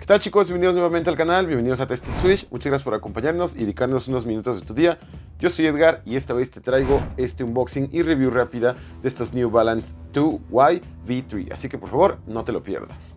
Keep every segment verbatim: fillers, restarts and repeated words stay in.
tal, chicos? Bienvenidos nuevamente al canal, bienvenidos a Tested Switch. Muchas gracias por acompañarnos y dedicarnos unos minutos de tu día. Yo soy Edgar y esta vez te traigo este unboxing y review rápida de estos New Balance dos Y V tres. Así que por favor, no te lo pierdas.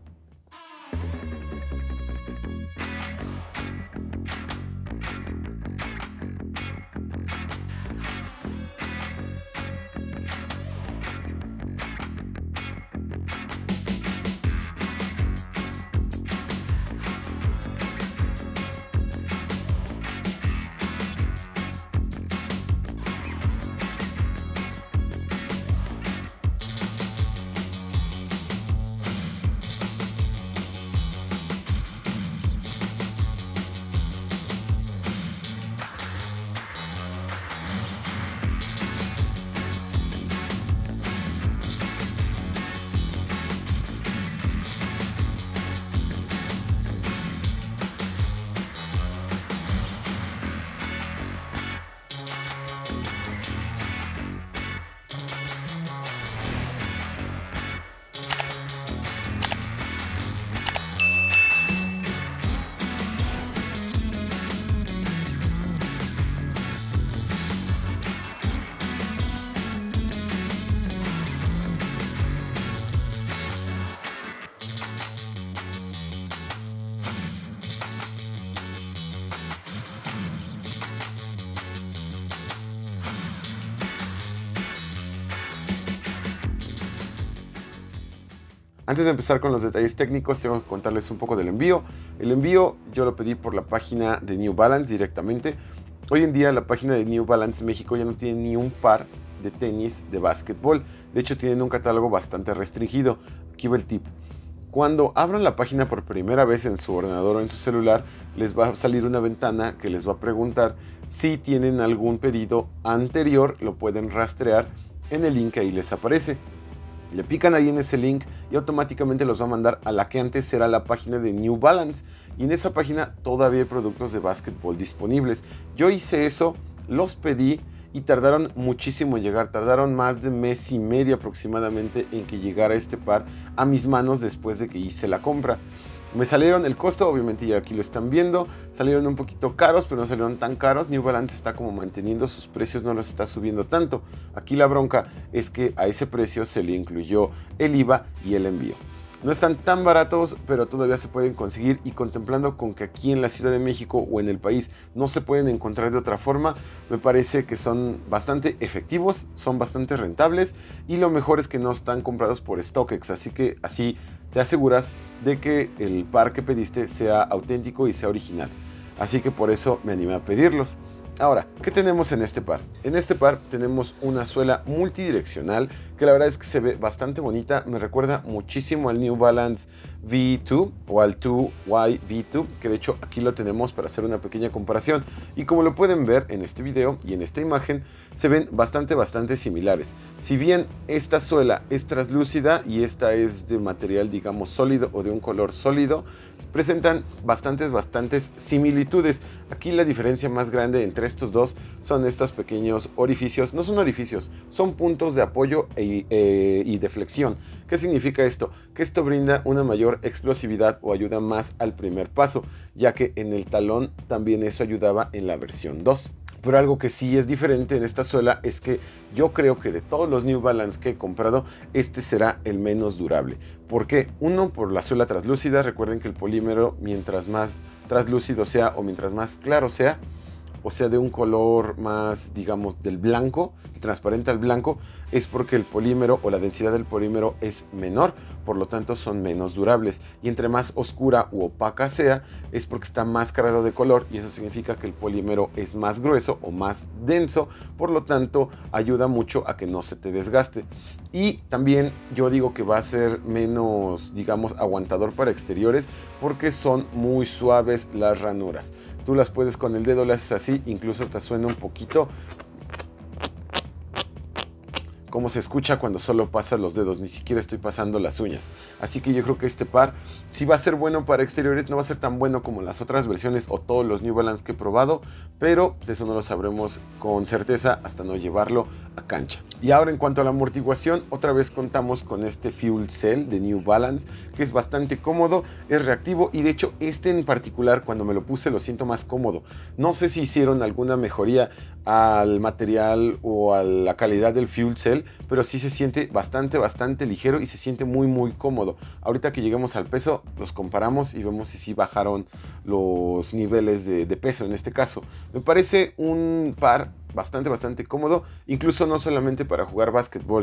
Antes de empezar con los detalles técnicos, tengo que contarles un poco del envío. El envío yo lo pedí por la página de New Balance directamente. Hoy en día la página de New Balance México ya no tiene ni un par de tenis de básquetbol. De hecho, tienen un catálogo bastante restringido. Aquí va el tip. Cuando abran la página por primera vez en su ordenador o en su celular, les va a salir una ventana que les va a preguntar si tienen algún pedido anterior. Lo pueden rastrear en el link que ahí les aparece. Le pican ahí en ese link y automáticamente los va a mandar a la que antes era la página de New Balance. Y en esa página todavía hay productos de básquetbol disponibles. Yo hice eso, los pedí y tardaron muchísimo en llegar. Tardaron más de mes y medio aproximadamente en que llegara este par a mis manos después de que hice la compra. Me salieron el costo, obviamente ya aquí lo están viendo, salieron un poquito caros, pero no salieron tan caros. New Balance está como manteniendo sus precios, no los está subiendo tanto. Aquí la bronca es que a ese precio se le incluyó el I V A y el envío. No están tan baratos, pero todavía se pueden conseguir, y contemplando con que aquí en la Ciudad de México o en el país no se pueden encontrar de otra forma, me parece que son bastante efectivos, son bastante rentables, y lo mejor es que no están comprados por StockX, así que así te aseguras de que el par que pediste sea auténtico y sea original. Así que por eso me animé a pedirlos. Ahora, ¿qué tenemos en este par? En este par tenemos una suela multidireccional que la verdad es que se ve bastante bonita. Me recuerda muchísimo al New Balance V dos o al dos Y V dos, que de hecho aquí lo tenemos para hacer una pequeña comparación. Y como lo pueden ver en este video y en esta imagen, se ven bastante, bastante similares. Si bien esta suela es translúcida y esta es de material, digamos, sólido o de un color sólido, presentan bastantes, bastantes similitudes. Aquí la diferencia más grande entre estos dos son estos pequeños orificios. No son orificios, son puntos de apoyo e, e, y de flexión. ¿Qué significa esto? Que esto brinda una mayor explosividad o ayuda más al primer paso, ya que en el talón también eso ayudaba en la versión dos. Pero algo que sí es diferente en esta suela es que yo creo que de todos los New Balance que he comprado, este será el menos durable. ¿Por qué? Uno, por la suela translúcida. Recuerden que el polímero, mientras más translúcido sea o mientras más claro sea, o sea de un color más, digamos, del blanco, transparente al blanco, es porque el polímero o la densidad del polímero es menor, por lo tanto son menos durables. Y entre más oscura u opaca sea, es porque está más cargado de color, y eso significa que el polímero es más grueso o más denso, por lo tanto ayuda mucho a que no se te desgaste. Y también yo digo que va a ser menos, digamos, aguantador para exteriores, porque son muy suaves las ranuras. Tú las puedes con el dedo, le haces así, incluso te suena un poquito cómo se escucha cuando solo pasas los dedos, ni siquiera estoy pasando las uñas. Así que yo creo que este par sí va a ser bueno para exteriores, no va a ser tan bueno como las otras versiones o todos los New Balance que he probado, pero pues eso no lo sabremos con certeza hasta no llevarlo a cancha. Y ahora en cuanto a la amortiguación, otra vez contamos con este Fuel Cell de New Balance, que es bastante cómodo, es reactivo y de hecho este en particular cuando me lo puse lo siento más cómodo. No sé si hicieron alguna mejoría al material o a la calidad del Fuel Cell, pero sí se siente bastante bastante ligero y se siente muy muy cómodo. Ahorita que lleguemos al peso los comparamos y vemos si sí bajaron los niveles de, de peso en este caso. Me parece un par bastante bastante cómodo, incluso no solamente para jugar básquetbol.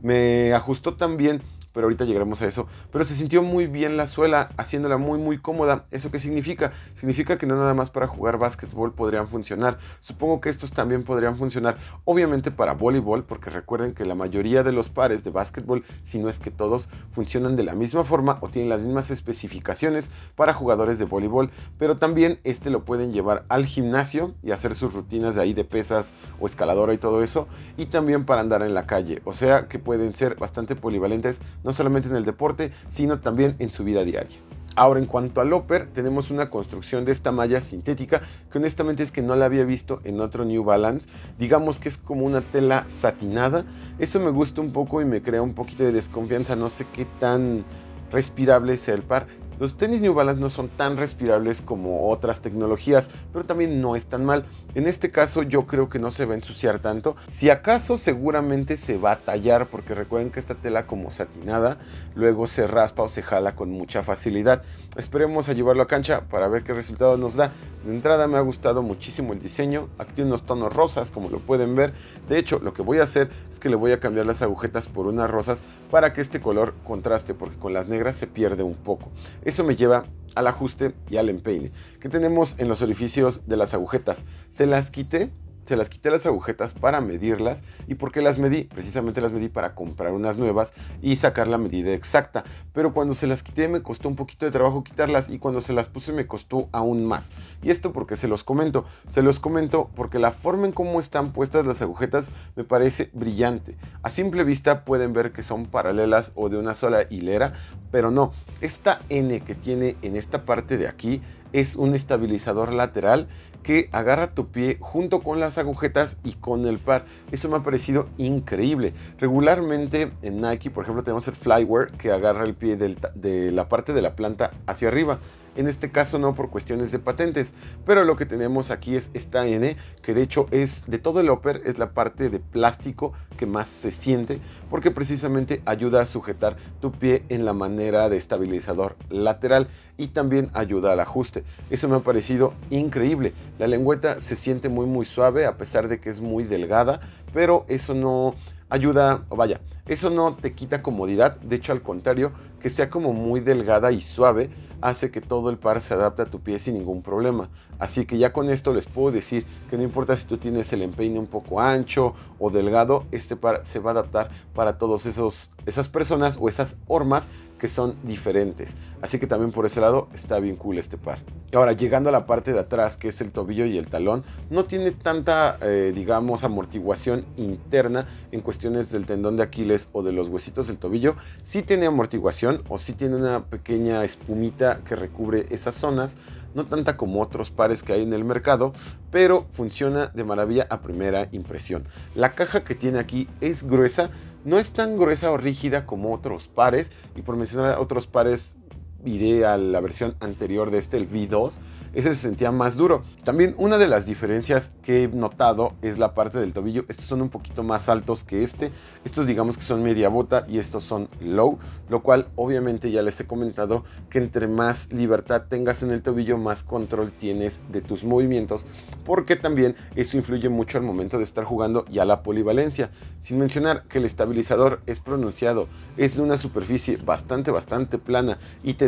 Me ajustó también, pero ahorita llegaremos a eso, pero se sintió muy bien la suela, haciéndola muy muy cómoda. ¿Eso qué significa? Significa que no nada más para jugar básquetbol podrían funcionar. Supongo que estos también podrían funcionar, obviamente para voleibol, porque recuerden que la mayoría de los pares de básquetbol, si no es que todos, funcionan de la misma forma o tienen las mismas especificaciones para jugadores de voleibol, pero también este lo pueden llevar al gimnasio y hacer sus rutinas de ahí de pesas o escaladora y todo eso, y también para andar en la calle, o sea que pueden ser bastante polivalentes, no solamente en el deporte, sino también en su vida diaria. Ahora, en cuanto al upper, tenemos una construcción de esta malla sintética que honestamente es que no la había visto en otro New Balance. Digamos que es como una tela satinada. Eso me gusta un poco y me crea un poquito de desconfianza. No sé qué tan respirable sea el par. Los tenis New Balance no son tan respirables como otras tecnologías, pero también no es tan mal. En este caso yo creo que no se va a ensuciar tanto. Si acaso seguramente se va a tallar, porque recuerden que esta tela como satinada luego se raspa o se jala con mucha facilidad. Esperemos a llevarlo a cancha para ver qué resultado nos da. De entrada me ha gustado muchísimo el diseño. Aquí tiene unos tonos rosas como lo pueden ver. De hecho lo que voy a hacer es que le voy a cambiar las agujetas por unas rosas para que este color contraste, porque con las negras se pierde un poco. Eso me lleva al ajuste y al empeine. ¿Qué tenemos en los orificios de las agujetas? Se las quité, se las quité las agujetas para medirlas. ¿Y por qué las medí? Precisamente las medí para comprar unas nuevas y sacar la medida exacta. Pero cuando se las quité me costó un poquito de trabajo quitarlas y cuando se las puse me costó aún más. Y esto porque se los comento. Se los comento porque la forma en cómo están puestas las agujetas me parece brillante. A simple vista pueden ver que son paralelas o de una sola hilera, pero no. Esta N que tiene en esta parte de aquí es un estabilizador lateral que agarra tu pie junto con las agujetas y con el par. Eso me ha parecido increíble. Regularmente en Nike, por ejemplo, tenemos el Flywear que agarra el pie del, de la parte de la planta hacia arriba. En este caso no, por cuestiones de patentes, pero lo que tenemos aquí es esta N, que de hecho es de todo el upper, es la parte de plástico que más se siente, porque precisamente ayuda a sujetar tu pie en la manera de estabilizador lateral y también ayuda al ajuste. Eso me ha parecido increíble. La lengüeta se siente muy muy suave a pesar de que es muy delgada, pero eso no ayuda, o vaya, eso no te quita comodidad. De hecho, al contrario, que sea como muy delgada y suave hace que todo el par se adapte a tu pie sin ningún problema. Así que ya con esto les puedo decir que no importa si tú tienes el empeine un poco ancho o delgado, este par se va a adaptar para todos esos esas personas o esas hormas que son diferentes. Así que también por ese lado está bien cool este par. Y ahora, llegando a la parte de atrás, que es el tobillo y el talón, no tiene tanta, eh, digamos, amortiguación interna en cuestiones del tendón de Aquiles o de los huesitos del tobillo. Sí tiene amortiguación o sí tiene una pequeña espumita que recubre esas zonas, no tanta como otros pares que hay en el mercado, pero funciona de maravilla a primera impresión. La caja que tiene aquí es gruesa, no es tan gruesa o rígida como otros pares, y por mencionar otros pares iré a la versión anterior de este, el V dos, ese se sentía más duro. También una de las diferencias que he notado es la parte del tobillo. Estos son un poquito más altos que este, estos digamos que son media bota y estos son low, lo cual obviamente ya les he comentado que entre más libertad tengas en el tobillo, más control tienes de tus movimientos, porque también eso influye mucho al momento de estar jugando y a la polivalencia. Sin mencionar que el estabilizador es pronunciado, es de una superficie bastante bastante plana y te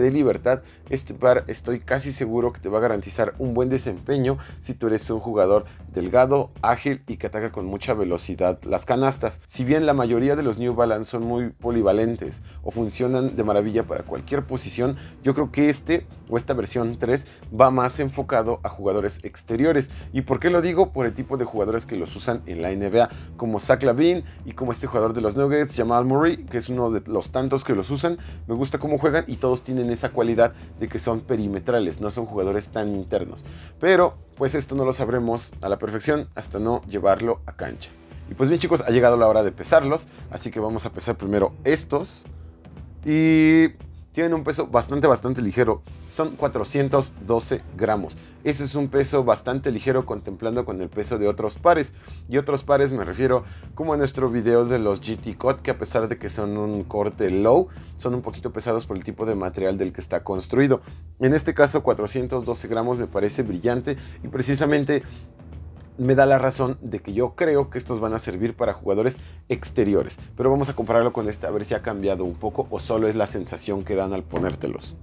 dé libertad, este par estoy casi seguro que te va a garantizar un buen desempeño si tú eres un jugador delgado, ágil y que ataca con mucha velocidad las canastas. Si bien la mayoría de los New Balance son muy polivalentes o funcionan de maravilla para cualquier posición, yo creo que este o esta versión tres va más enfocado a jugadores exteriores. ¿Y por qué lo digo? Por el tipo de jugadores que los usan en la N B A, como Zach LaVine y como este jugador de los Nuggets, Jamal Murray, que es uno de los tantos que los usan. Me gusta cómo juegan y todos tienen esa cualidad de que son perimetrales, no son jugadores tan internos. Pero pues esto no lo sabremos a la perfección hasta no llevarlo a cancha. Y pues bien chicos, ha llegado la hora de pesarlos, así que vamos a pesar primero estos. Y tienen un peso bastante, bastante ligero. Son cuatrocientos doce gramos. Eso es un peso bastante ligero contemplando con el peso de otros pares. Y otros pares me refiero como en nuestro video de los G T Cut, que a pesar de que son un corte low, son un poquito pesados por el tipo de material del que está construido. En este caso, cuatrocientos doce gramos me parece brillante y precisamente me da la razón de que yo creo que estos van a servir para jugadores exteriores. Pero vamos a compararlo con este, a ver si ha cambiado un poco o solo es la sensación que dan al ponértelos.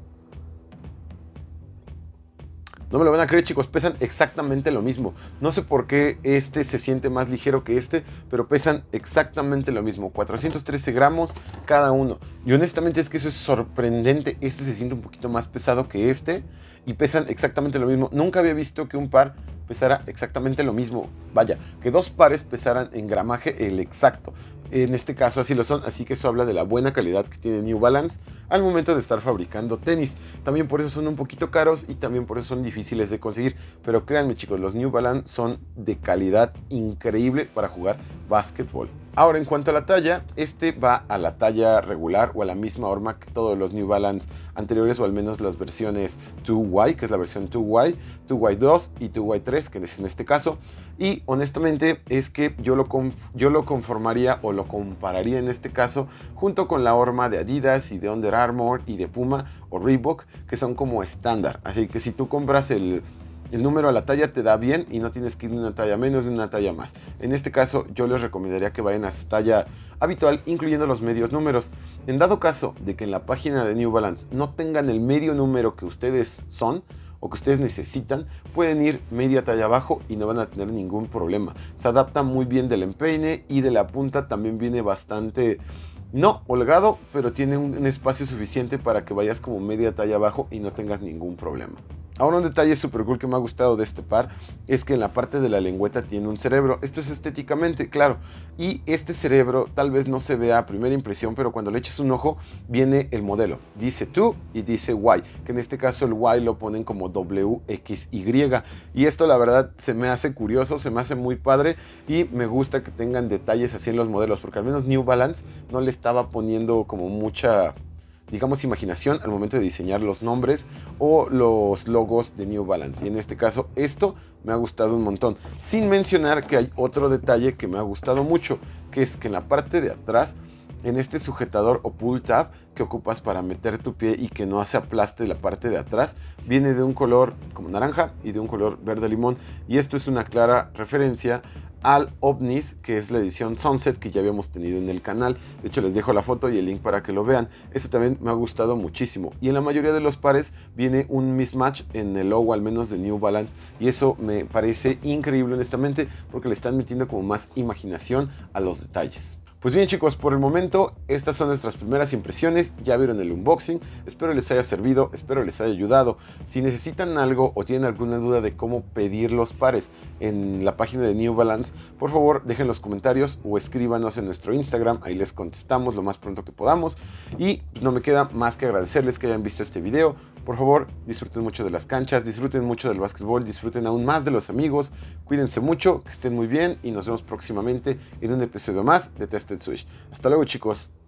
No me lo van a creer chicos, pesan exactamente lo mismo. No sé por qué este se siente más ligero que este, pero pesan exactamente lo mismo. cuatrocientos trece gramos cada uno. Y honestamente es que eso es sorprendente. Este se siente un poquito más pesado que este y pesan exactamente lo mismo. Nunca había visto que un par pesara exactamente lo mismo. Vaya, que dos pares pesaran en gramaje el exacto. En este caso así lo son, así que eso habla de la buena calidad que tiene New Balance al momento de estar fabricando tenis. También por eso son un poquito caros y también por eso son difíciles de conseguir. Pero créanme chicos, los New Balance son de calidad increíble para jugar básquetbol. Ahora en cuanto a la talla, este va a la talla regular o a la misma horma que todos los New Balance anteriores, o al menos las versiones dos Y, que es la versión dos Y, dos Y dos y dos Y tres, que es en este caso. Y honestamente es que yo lo, yo lo conformaría o lo compararía en este caso junto con la horma de Adidas y de Under Armour y de Puma o Reebok, que son como estándar. Así que si tú compras el... El número a la talla te da bien y no tienes que ir de una talla menos de una talla más. En este caso yo les recomendaría que vayan a su talla habitual, incluyendo los medios números. En dado caso de que en la página de New Balance no tengan el medio número que ustedes son o que ustedes necesitan, pueden ir media talla abajo y no van a tener ningún problema. Se adapta muy bien del empeine y de la punta también viene bastante... No holgado, pero tiene un espacio suficiente para que vayas como media talla abajo y no tengas ningún problema. Ahora un detalle súper cool que me ha gustado de este par es que en la parte de la lengüeta tiene un cerebro. Esto es estéticamente, claro. Y este cerebro tal vez no se vea a primera impresión, pero cuando le eches un ojo viene el modelo. Dice dos y dice Y, que en este caso el Y lo ponen como W X Y. Y esto la verdad se me hace curioso, se me hace muy padre y me gusta que tengan detalles así en los modelos, porque al menos New Balance no le estaba poniendo como mucha... digamos imaginación al momento de diseñar los nombres o los logos de New Balance. Y en este caso esto me ha gustado un montón. Sin mencionar que hay otro detalle que me ha gustado mucho, que es que en la parte de atrás, en este sujetador o pull tab que ocupas para meter tu pie y que no se aplaste la parte de atrás, viene de un color como naranja y de un color verde limón. Y esto es una clara referencia al Omnis, que es la edición Sunset que ya habíamos tenido en el canal. De hecho les dejo la foto y el link para que lo vean. Eso también me ha gustado muchísimo. Y en la mayoría de los pares viene un mismatch en el logo, al menos de New Balance. Y eso me parece increíble honestamente, porque le están metiendo como más imaginación a los detalles. Pues bien chicos, por el momento estas son nuestras primeras impresiones, ya vieron el unboxing, espero les haya servido, espero les haya ayudado. Si necesitan algo o tienen alguna duda de cómo pedir los pares en la página de New Balance, por favor dejen los comentarios o escríbanos en nuestro Instagram, ahí les contestamos lo más pronto que podamos. Y no me queda más que agradecerles que hayan visto este video. Por favor, disfruten mucho de las canchas, disfruten mucho del básquetbol, disfruten aún más de los amigos, cuídense mucho, que estén muy bien y nos vemos próximamente en un episodio más de Tested Switch. Hasta luego chicos.